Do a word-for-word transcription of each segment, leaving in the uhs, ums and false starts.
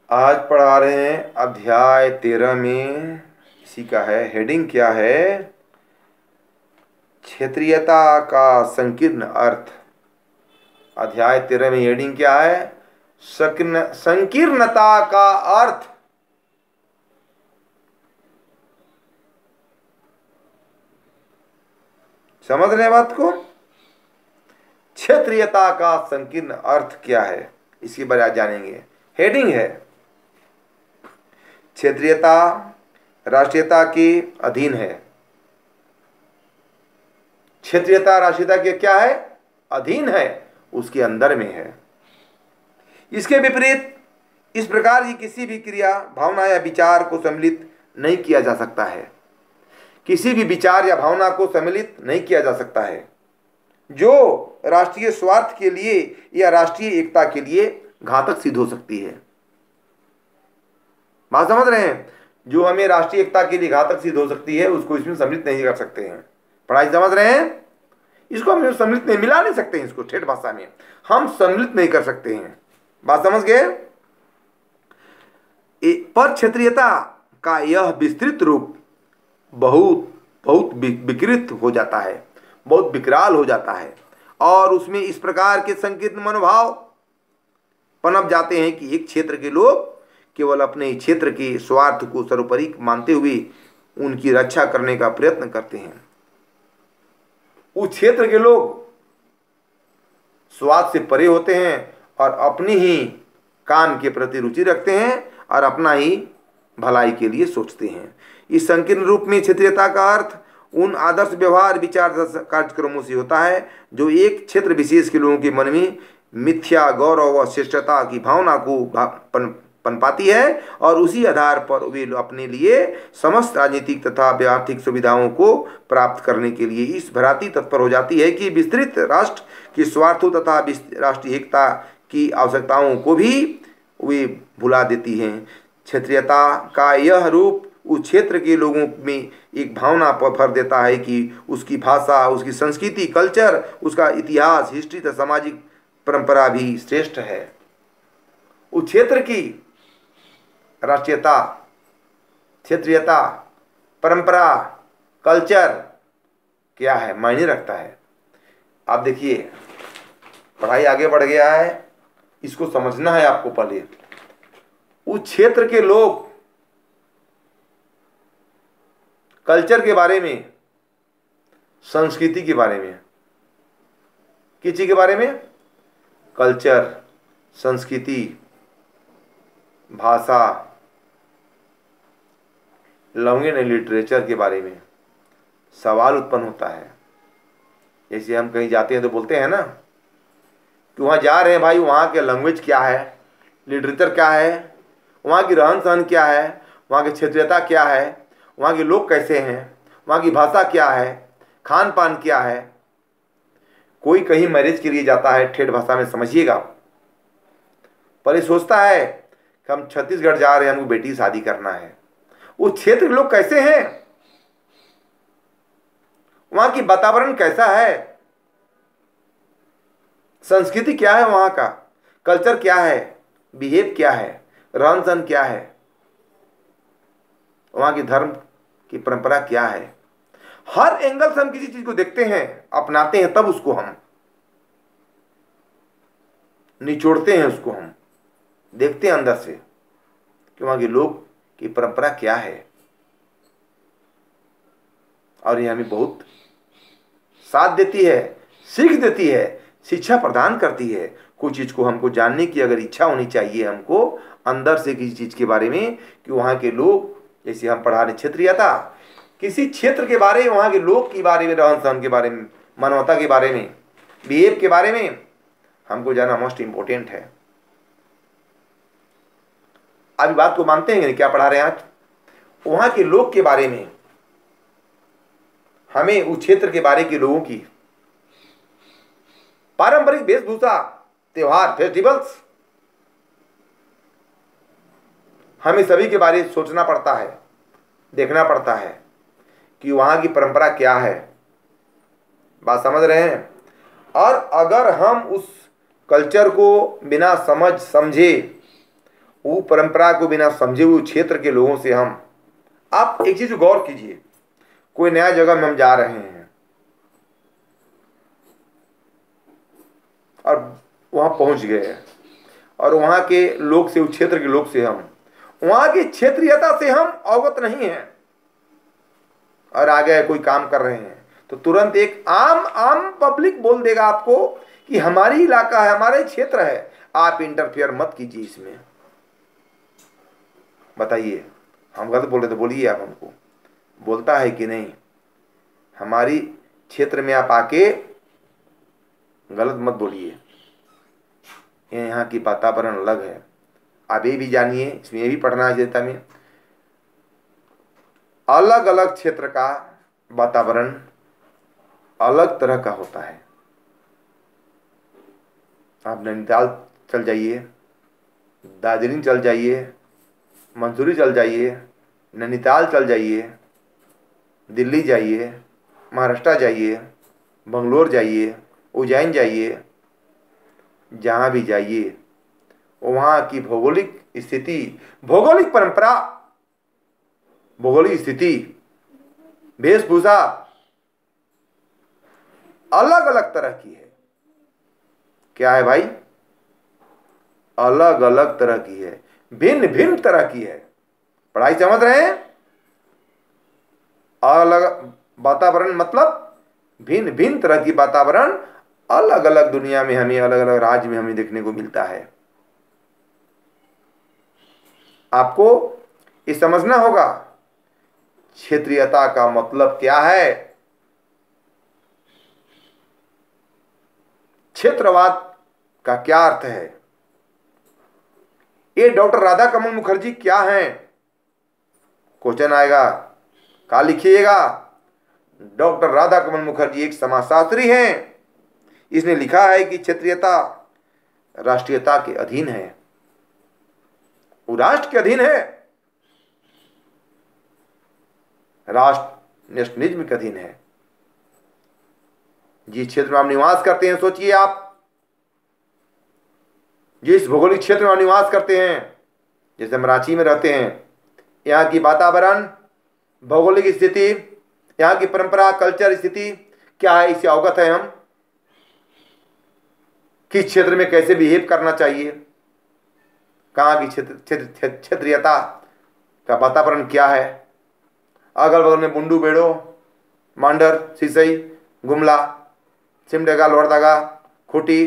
आज पढ़ा रहे हैं अध्याय तेरह में। इसी का है हेडिंग क्या है? क्षेत्रीयता का संकीर्ण अर्थ। अध्याय तेरह में हेडिंग क्या है? संकीर्ण संकीर्णता का अर्थ। समझ रहे हैं बात को? क्षेत्रीयता का संकीर्ण अर्थ क्या है, इसके बारे में आज जानेंगे। हेडिंग है क्षेत्रीयता राष्ट्रीयता के अधीन है। क्षेत्रीयता राष्ट्रीयता के क्या है? अधीन है, उसके अंदर में है। इसके विपरीत इस प्रकार की किसी भी क्रिया, भावना या विचार को सम्मिलित नहीं किया जा सकता है। किसी भी विचार या भावना को सम्मिलित नहीं किया जा सकता है जो राष्ट्रीय स्वार्थ के लिए या राष्ट्रीय एकता के लिए घातक सिद्ध हो सकती है। बात समझ रहे हैं? जो हमें राष्ट्रीय एकता के लिए घातक सिद्ध हो सकती है उसको इसमें सम्मिलित नहीं कर सकते हैं। पढ़ाई समझ रहे हैं? इसको हम सम्मिलित नहीं, मिला नहीं सकते हैं। इसको ठेठ भाषा में हम सम्मिलित नहीं कर सकते हैं। बात समझ गए? पर क्षेत्रीयता का यह विस्तृत रूप बहुत बहुत विकृत हो जाता है, बहुत विकराल हो जाता है, और उसमें इस प्रकार के संकीर्ण मनोभाव पनप जाते हैं कि एक क्षेत्र के लोग केवल अपने क्षेत्र के स्वार्थ को सर्वोपरि मानते हुए उनकी रक्षा करने का प्रयत्न करते हैं। उस क्षेत्र के लोग स्वार्थ से परे होते हैं और अपनी ही काम के प्रति रुचि रखते हैं और अपना ही भलाई के लिए सोचते हैं। इस संकीर्ण रूप में क्षेत्रीयता का अर्थ उन आदर्श व्यवहार विचार कार्यक्रमों से होता है जो एक क्षेत्र विशेष के लोगों के मन में मिथ्या गौरव व श्रेष्ठता की भावना को पन पनपाती है और उसी आधार पर वे अपने लिए समस्त राजनीतिक तथा आर्थिक सुविधाओं को प्राप्त करने के लिए इस भराती तत्पर हो जाती है कि विस्तृत राष्ट्र की स्वार्थों तथा राष्ट्रीय एकता की आवश्यकताओं को भी वे भुला देती हैं। क्षेत्रीयता का यह रूप उस क्षेत्र के लोगों में एक भावना पर भर देता है कि उसकी भाषा, उसकी संस्कृति, कल्चर, उसका इतिहास, हिस्ट्री तथा सामाजिक परंपरा भी श्रेष्ठ है। उस क्षेत्र की राष्ट्रीयता, क्षेत्रीयता, परंपरा, कल्चर क्या है, मायने रखता है। आप देखिए, पढ़ाई आगे बढ़ गया है, इसको समझना है आपको। पहले उस क्षेत्र के लोग कल्चर के बारे में, संस्कृति के बारे में, किस चीज के बारे में? कल्चर, संस्कृति, भाषा, लैंग्वेज एंड लिटरेचर के बारे में सवाल उत्पन्न होता है। जैसे हम कहीं जाते हैं तो बोलते हैं ना कि वहाँ जा रहे हैं भाई, वहाँ के लैंग्वेज क्या है, लिटरेचर क्या है, वहाँ की रहन सहन क्या है, वहाँ की क्षेत्रीयता क्या है, वहाँ के लोग कैसे हैं, वहाँ की भाषा क्या है, खान पान क्या है। कोई कहीं मैरिज के लिए जाता है, ठेठ भाषा में समझिएगा, पर ये सोचता है कि हम छत्तीसगढ़ जा रहे हैं, हमको बेटी शादी करना है। उस क्षेत्र के लोग कैसे हैं, वहाँ की वातावरण कैसा है, संस्कृति क्या है, वहाँ का कल्चर क्या है, बिहेव क्या है, रहन सहन क्या है, वहाँ की धर्म की परंपरा क्या है। हर एंगल से हम किसी चीज को देखते हैं, अपनाते हैं, तब उसको हम निचोड़ते हैं, उसको हम देखते हैं अंदर से कि वहाँ के लोग की परंपरा क्या है। और ये हमें बहुत साथ देती है, सीख देती है, शिक्षा प्रदान करती है। कुछ चीज को हमको जानने की अगर इच्छा होनी चाहिए हमको अंदर से किसी चीज के बारे में, कि वहाँ के लोग, जैसे हम पढ़ा रहे क्षेत्रीयता, किसी क्षेत्र के बारे में, वहाँ के लोग के बारे में, रहन सहन के बारे में, मानवता के बारे में, बिहेव के बारे में हमको जानना मोस्ट इंपोर्टेंट है। अभी बात को मानते हैं क्या पढ़ा रहे हैं आज? वहाँ के लोग के बारे में, हमें उस क्षेत्र के बारे के लोगों की पारंपरिक वेशभूषा, त्योहार, फेस्टिवल्स, हमें सभी के बारे में सोचना पड़ता है, देखना पड़ता है कि वहाँ की परंपरा क्या है। बात समझ रहे हैं? और अगर हम उस कल्चर को बिना समझ समझे वो परंपरा को बिना समझे हुए क्षेत्र के लोगों से हम, आप एक चीज गौर कीजिए, कोई नया जगह में हम जा रहे हैं और वहां पहुंच गए और वहां के लोग से, उस क्षेत्र के लोग से हम, वहां की क्षेत्रीयता से हम अवगत नहीं हैं और आगे कोई काम कर रहे हैं, तो तुरंत एक आम आम पब्लिक बोल देगा आपको कि हमारी इलाका है, हमारे क्षेत्र है, आप इंटरफेयर मत कीजिए इसमें। बताइए, हम गलत बोल रहे तो बोलिए आप हमको, बोलता है कि नहीं? हमारी क्षेत्र में आप आके गलत मत बोलिए, यहाँ की वातावरण अलग है। आप ये भी जानिए, इसमें ये भी पढ़ना है चेता में, अलग अलग क्षेत्र का वातावरण अलग तरह का होता है। आप नैनीताल चल जाइए, दार्जिलिंग चल जाइए, मंसूरी चल जाइए, नैनीताल चल जाइए, दिल्ली जाइए, महाराष्ट्र जाइए, बंगलोर जाइए, उज्जैन जाइए, जहाँ भी जाइए वहाँ की भौगोलिक स्थिति, भौगोलिक परंपरा, भौगोलिक स्थिति, वेशभूषा अलग अलग तरह की है। क्या है भाई? अलग अलग तरह की है, भिन्न भिन्न तरह की है। पढ़ाई समझ रहे हैं? अलग वातावरण मतलब भिन्न भिन्न तरह की वातावरण अलग अलग दुनिया में हमें, अलग अलग राज्य में हमें देखने को मिलता है। आपको ये समझना होगा क्षेत्रीयता का मतलब क्या है, क्षेत्रवाद का क्या अर्थ है। ये डॉक्टर राधा कमल मुखर्जी क्या हैं? क्वेश्चन आएगा, क्या लिखिएगा? डॉक्टर राधा कमल मुखर्जी एक समाजशास्त्री हैं। इसने लिखा है कि क्षेत्रीयता राष्ट्रीयता के अधीन है, वो राष्ट्र के अधीन है, राष्ट्र नेशनलिज्म के अधीन है। जिस क्षेत्र में आप निवास करते हैं, सोचिए आप, जिस भौगोलिक क्षेत्र में आप निवास करते हैं, जैसे हम रांची में रहते हैं, यहाँ की वातावरण, भौगोलिक स्थिति, यहाँ की परंपरा, कल्चर स्थिति क्या है, इससे अवगत है हम। किस क्षेत्र में कैसे बिहेव करना चाहिए, कहाँ की क्षेत्र क्षेत्रीयता का वातावरण क्या है। अगल बगल में बुंडू, बेड़ो, मांडर, सिसई, गुमला, सिमडेगा, लोहरदगा, खूंटी,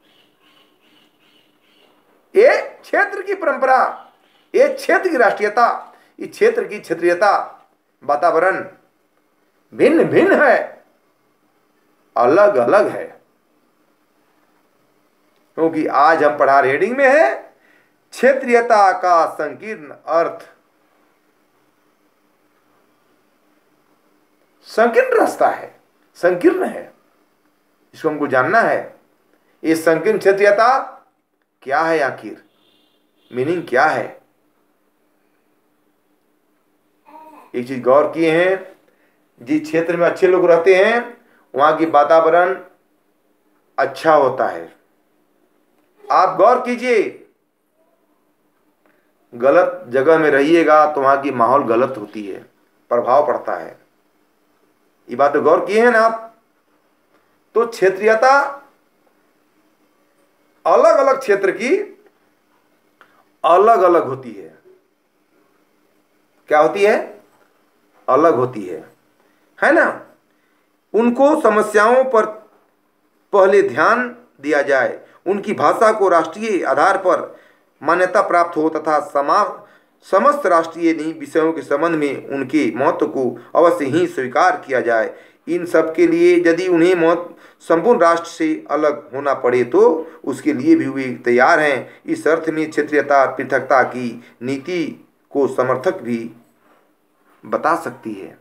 ये क्षेत्र की परंपरा, ये क्षेत्र की राष्ट्रीयता, इस क्षेत्र की क्षेत्रीयता वातावरण भिन्न भिन्न है, अलग अलग है। क्योंकि आज हम पढ़ा हेडिंग में है क्षेत्रीयता का संकीर्ण अर्थ। संकीर्ण रास्ता है, संकीर्ण है, इसको हमको जानना है। ये संकीर्ण क्षेत्रीयता क्या है, आखिर मीनिंग क्या है? एक चीज गौर किए हैं, जिस क्षेत्र में अच्छे लोग रहते हैं वहां की वातावरण अच्छा होता है। आप गौर कीजिए, गलत जगह में रहिएगा तो वहां की माहौल गलत होती है, प्रभाव पड़ता है। ये बात तो गौर किए हैं ना आप? तो क्षेत्रीयता अलग अलग क्षेत्र की अलग अलग होती है। क्या होती है? अलग होती है, है ना? उनको समस्याओं पर पहले ध्यान दिया जाए, उनकी भाषा को राष्ट्रीय आधार पर मान्यता प्राप्त हो तथा समा समस्त राष्ट्रीय विषयों के संबंध में उनके महत्व को अवश्य ही स्वीकार किया जाए। इन सब के लिए यदि उन्हें महत्व संपूर्ण राष्ट्र से अलग होना पड़े तो उसके लिए भी वे तैयार हैं। इस अर्थ में क्षेत्रीयता पृथकता की नीति को समर्थक भी बता सकती है।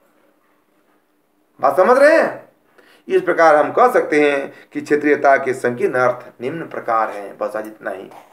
बात समझ रहे हैं? इस प्रकार हम कह सकते हैं कि क्षेत्रीयता के संकीर्ण अर्थ निम्न प्रकार हैं। बस आज इतना ही।